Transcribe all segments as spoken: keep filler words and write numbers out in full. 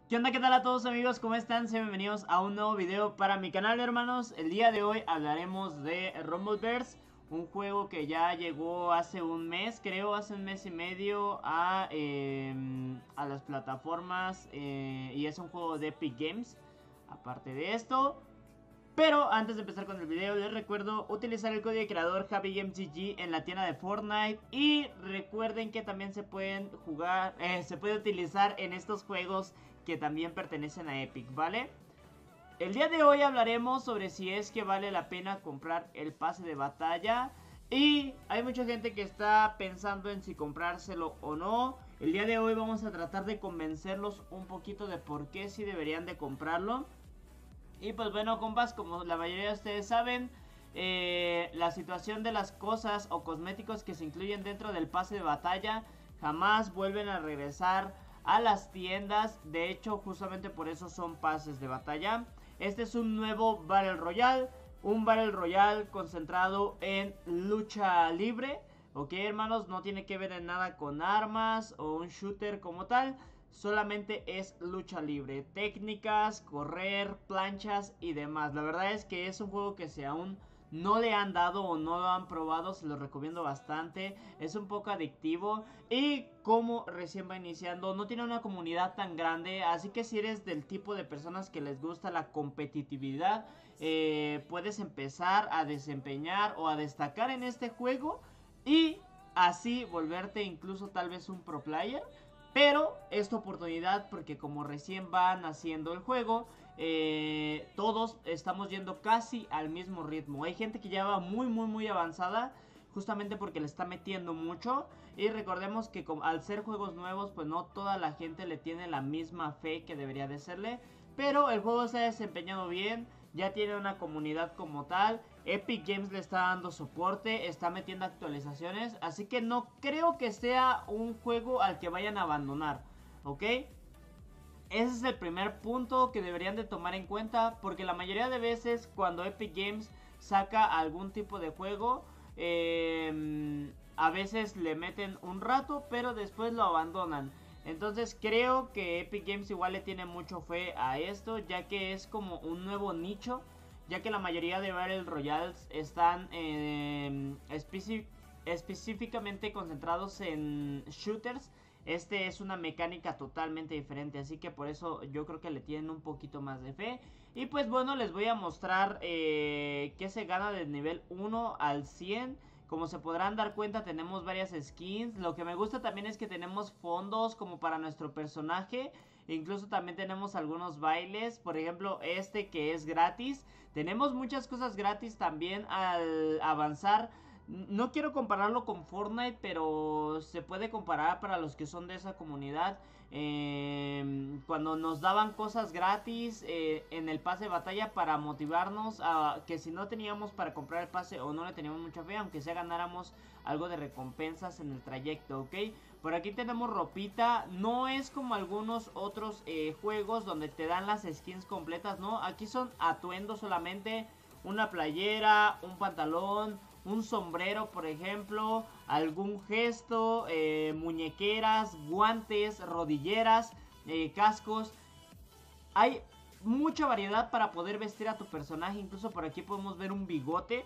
¿Qué onda? ¿Qué tal a todos amigos? ¿Cómo están? Sean bienvenidos a un nuevo video para mi canal, hermanos. El día de hoy hablaremos de Rumbleverse, un juego que ya llegó hace un mes, creo, hace un mes y medio a, eh, a las plataformas eh, y es un juego de Epic Games. Aparte de esto, pero antes de empezar con el video, les recuerdo utilizar el código de creador HappyGamesGG en la tienda de Fortnite. Y recuerden que también se pueden jugar, eh, se puede utilizar en estos juegos que también pertenecen a Epic, ¿vale? El día de hoy hablaremos sobre si es que vale la pena comprar el pase de batalla. Y hay mucha gente que está pensando en si comprárselo o no. El día de hoy vamos a tratar de convencerlos un poquito de por qué sí deberían de comprarlo. Y pues bueno, compas, como la mayoría de ustedes saben, eh, la situación de las cosas o cosméticos que se incluyen dentro del pase de batalla jamás vuelven a regresar a las tiendas. De hecho, justamente por eso son pases de batalla. Este es un nuevo Battle Royale, un Battle Royale concentrado en lucha libre. Ok, hermanos, no tiene que ver en nada con armas o un shooter como tal. Solamente es lucha libre, técnicas, correr, planchas y demás. La verdad es que es un juego que si aún no le han dado o no lo han probado, se lo recomiendo bastante. Es un poco adictivo y como recién va iniciando, no tiene una comunidad tan grande. Así que si eres del tipo de personas que les gusta la competitividad, eh, puedes empezar a desempeñar o a destacar en este juego y así volverte incluso tal vez un pro player. Pero es tu oportunidad porque como recién van haciendo el juego, eh, todos estamos yendo casi al mismo ritmo. Hay gente que ya va muy muy muy avanzada justamente porque le está metiendo mucho. Y recordemos que al ser juegos nuevos, pues no toda la gente le tiene la misma fe que debería de serle. Pero el juego se ha desempeñado bien, ya tiene una comunidad como tal. Epic Games le está dando soporte, está metiendo actualizaciones, así que no creo que sea un juego al que vayan a abandonar, ¿ok? Ese es el primer punto que deberían de tomar en cuenta, porque la mayoría de veces cuando Epic Games saca algún tipo de juego, eh, a veces le meten un rato, pero después lo abandonan. Entonces creo que Epic Games igual le tiene mucho fe a esto, ya que es como un nuevo nicho, ya que la mayoría de Battle Royales están eh, especi específicamente concentrados en shooters. Este es una mecánica totalmente diferente, así que por eso yo creo que le tienen un poquito más de fe. Y pues bueno, les voy a mostrar eh, qué se gana del nivel uno al cien. Como se podrán dar cuenta, tenemos varias skins. Lo que me gusta también es que tenemos fondos como para nuestro personaje. Incluso también tenemos algunos bailes. Por ejemplo, este que es gratis. Tenemos muchas cosas gratis también al avanzar. No quiero compararlo con Fortnite, pero se puede comparar para los que son de esa comunidad. Eh, cuando nos daban cosas gratis eh, en el pase de batalla para motivarnos a que si no teníamos para comprar el pase o no le teníamos mucha fe, aunque sea ganáramos algo de recompensas en el trayecto, ¿ok? Por aquí tenemos ropita, no es como algunos otros eh, juegos donde te dan las skins completas, ¿no? Aquí son atuendos solamente, una playera, un pantalón, un sombrero, por ejemplo, algún gesto, eh, muñequeras, guantes, rodilleras, eh, cascos. Hay mucha variedad para poder vestir a tu personaje. Incluso por aquí podemos ver un bigote.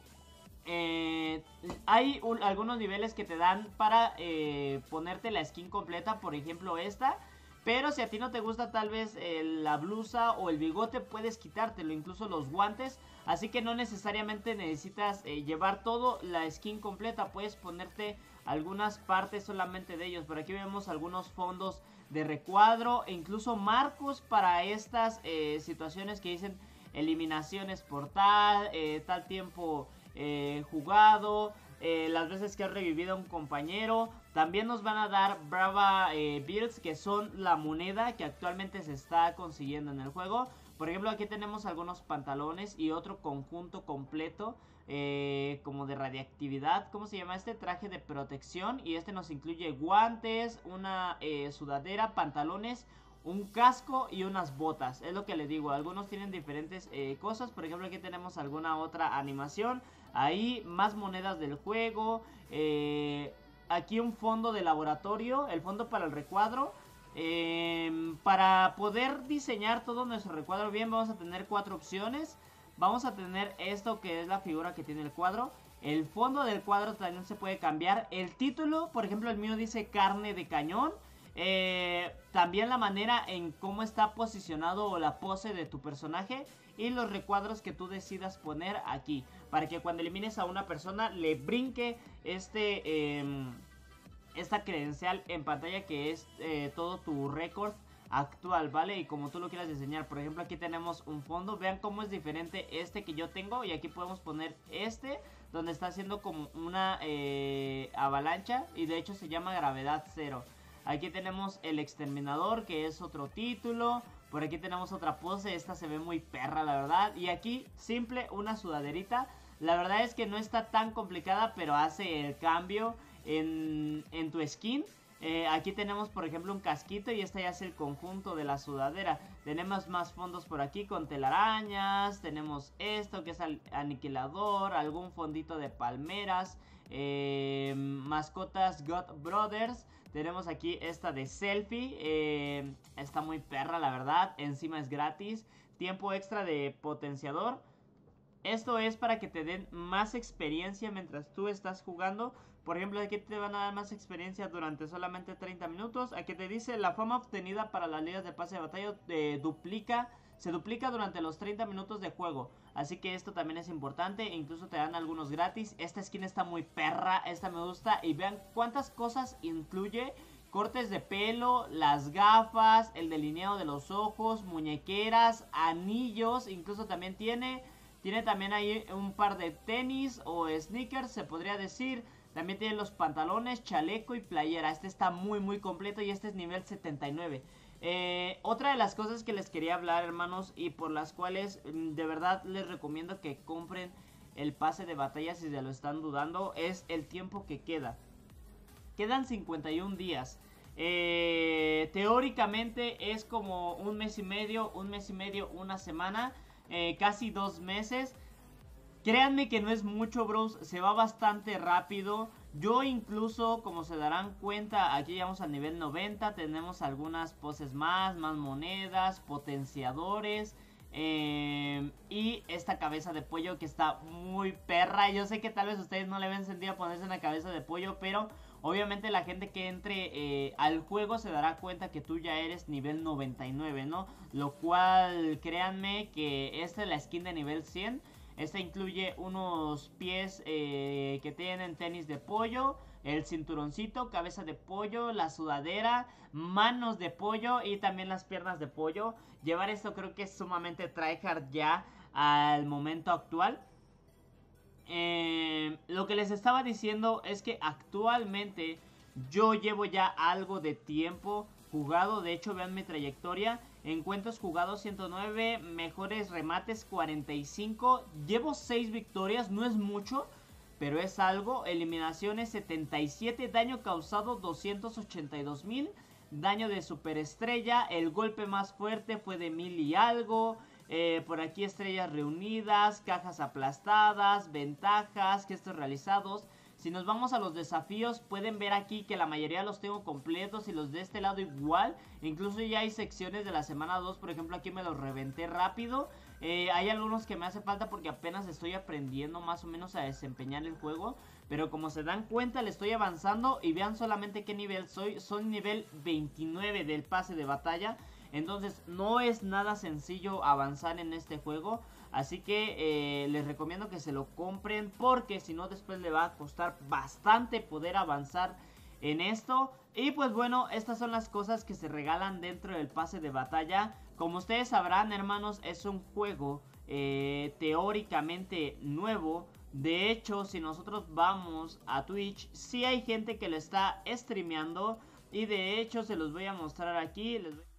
Eh, hay un, algunos niveles que te dan para eh, ponerte la skin completa, por ejemplo esta. Pero si a ti no te gusta tal vez eh, la blusa o el bigote, puedes quitártelo, incluso los guantes. Así que no necesariamente necesitas eh, llevar todo la skin completa, puedes ponerte algunas partes solamente de ellos. Por aquí vemos algunos fondos de recuadro e incluso marcos para estas eh, situaciones que dicen eliminaciones por tal, eh, tal tiempo eh, jugado, eh, las veces que has revivido a un compañero. También nos van a dar Brava eh, Builds, que son la moneda que actualmente se está consiguiendo en el juego. Por ejemplo, aquí tenemos algunos pantalones y otro conjunto completo eh, como de radiactividad. ¿Cómo se llama este? Traje de protección. Y este nos incluye guantes, una eh, sudadera, pantalones, un casco y unas botas. Es lo que les digo, algunos tienen diferentes eh, cosas. Por ejemplo, aquí tenemos alguna otra animación. Ahí más monedas del juego. Eh, aquí un fondo de laboratorio, el fondo para el recuadro. Eh, para poder diseñar todo nuestro recuadro bien, vamos a tener cuatro opciones. Vamos a tener esto que es la figura que tiene el cuadro. El fondo del cuadro también se puede cambiar. El título, por ejemplo, el mío dice carne de cañón. Eh, también la manera en cómo está posicionado o la pose de tu personaje. Y los recuadros que tú decidas poner aquí. Para que cuando elimines a una persona le brinque este... Eh, esta credencial en pantalla que es eh, todo tu récord actual, ¿vale? Y como tú lo quieras diseñar. Por ejemplo, aquí tenemos un fondo. Vean cómo es diferente este que yo tengo. Y aquí podemos poner este, donde está haciendo como una eh, avalancha. Y de hecho se llama gravedad cero. Aquí tenemos el exterminador, que es otro título. Por aquí tenemos otra pose. Esta se ve muy perra, la verdad. Y aquí, simple, una sudaderita. La verdad es que no está tan complicada, pero hace el cambio en, en tu skin. Eh, aquí tenemos por ejemplo un casquito y este ya es el conjunto de la sudadera. Tenemos más fondos por aquí con telarañas. Tenemos esto que es el aniquilador, algún fondito de palmeras, eh, mascotas God Brothers. Tenemos aquí esta de selfie, eh, está muy perra la verdad, encima es gratis. Tiempo extra de potenciador. Esto es para que te den más experiencia mientras tú estás jugando. Por ejemplo, aquí te van a dar más experiencia durante solamente treinta minutos. Aquí te dice la fama obtenida para las ligas de pase de batalla eh, duplica, se duplica durante los treinta minutos de juego. Así que esto también es importante. Incluso te dan algunos gratis. Esta skin está muy perra, esta me gusta. Y vean cuántas cosas incluye. Cortes de pelo, las gafas, el delineado de los ojos, muñequeras, anillos. Incluso también tiene... Tiene también ahí un par de tenis o sneakers, se podría decir. También tiene los pantalones, chaleco y playera. Este está muy muy completo y este es nivel setenta y nueve. Eh, otra de las cosas que les quería hablar, hermanos, y por las cuales de verdad les recomiendo que compren el pase de batalla si se lo están dudando, es el tiempo que queda. Quedan cincuenta y un días. Eh, teóricamente es como un mes y medio, un mes y medio, una semana. Eh, casi dos meses. Créanme que no es mucho, bros. Se va bastante rápido. Yo incluso, como se darán cuenta, aquí llegamos al nivel noventa. Tenemos algunas poses más, más monedas, potenciadores. Eh, y esta cabeza de pollo que está muy perra. Yo sé que tal vez ustedes no le ven sentido a ponerse una cabeza de pollo, pero obviamente la gente que entre eh, al juego se dará cuenta que tú ya eres nivel noventa y nueve, ¿no? Lo cual, créanme que esta es la skin de nivel cien. Esta incluye unos pies eh, que tienen tenis de pollo, el cinturoncito, cabeza de pollo, la sudadera, manos de pollo y también las piernas de pollo. Llevar esto creo que es sumamente tryhard ya al momento actual. Eh, lo que les estaba diciendo es que actualmente yo llevo ya algo de tiempo jugado. De hecho, vean mi trayectoria. Encuentros jugados ciento nueve, mejores remates cuarenta y cinco. Llevo seis victorias, no es mucho, pero es algo. Eliminaciones setenta y siete, daño causado doscientos ochenta y dos mil. Daño de superestrella, el golpe más fuerte fue de mil y algo. Eh, por aquí estrellas reunidas, cajas aplastadas, ventajas, gestos realizados. Si nos vamos a los desafíos, pueden ver aquí que la mayoría los tengo completos y los de este lado igual. Incluso ya hay secciones de la semana dos, por ejemplo aquí me los reventé rápido. Eh, hay algunos que me hace falta porque apenas estoy aprendiendo más o menos a desempeñar el juego. Pero como se dan cuenta le estoy avanzando y vean solamente qué nivel soy. Soy nivel veintinueve del pase de batalla. Entonces no es nada sencillo avanzar en este juego. Así que eh, les recomiendo que se lo compren, porque si no después le va a costar bastante poder avanzar en esto. Y pues bueno, estas son las cosas que se regalan dentro del pase de batalla. Como ustedes sabrán, hermanos, es un juego eh, teóricamente nuevo. De hecho, si nosotros vamos a Twitch, sí hay gente que lo está streameando. Y de hecho se los voy a mostrar aquí. Les voy...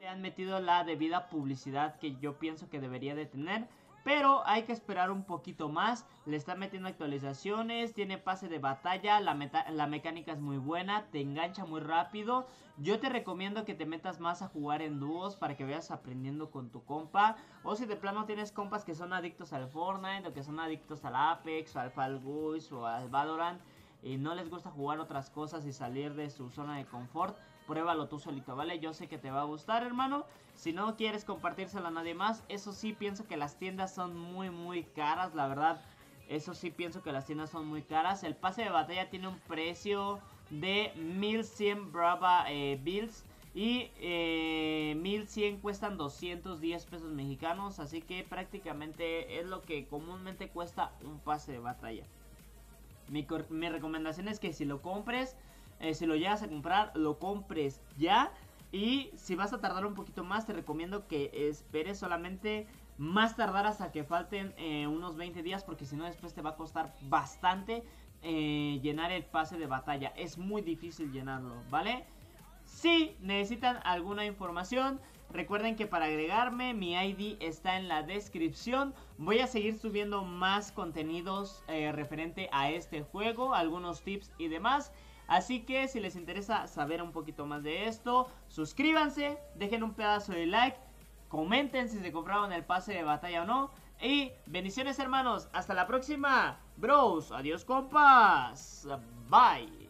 Le han metido la debida publicidad que yo pienso que debería de tener. Pero hay que esperar un poquito más. Le están metiendo actualizaciones. Tiene pase de batalla. La, meta la mecánica es muy buena. Te engancha muy rápido. Yo te recomiendo que te metas más a jugar en dúos para que vayas aprendiendo con tu compa. O si de plano tienes compas que son adictos al Fortnite, o que son adictos al Apex, o al Fall Guys, o al Valorant, y no les gusta jugar otras cosas y salir de su zona de confort, pruébalo tú solito, ¿vale? Yo sé que te va a gustar, hermano. Si no quieres compartírselo a nadie más, eso sí, pienso que las tiendas son muy, muy caras, la verdad. Eso sí, pienso que las tiendas son muy caras. El pase de batalla tiene un precio de mil cien Brava eh, Bills. Y eh, mil cien cuestan doscientos diez pesos mexicanos. Así que prácticamente es lo que comúnmente cuesta un pase de batalla. Mi, mi recomendación es que si lo compres, eh, si lo llegas a comprar, lo compres ya. Y si vas a tardar un poquito más, te recomiendo que esperes solamente más tardar hasta que falten eh, unos veinte días. Porque si no, después te va a costar bastante eh, llenar el pase de batalla. Es muy difícil llenarlo, ¿vale? Si necesitan alguna información, recuerden que para agregarme, mi I D está en la descripción. Voy a seguir subiendo más contenidos eh, referente a este juego, algunos tips y demás. Así que si les interesa saber un poquito más de esto, suscríbanse, dejen un pedazo de like, comenten si se compraron el pase de batalla o no. Y bendiciones, hermanos, hasta la próxima, bros, adiós compas, bye.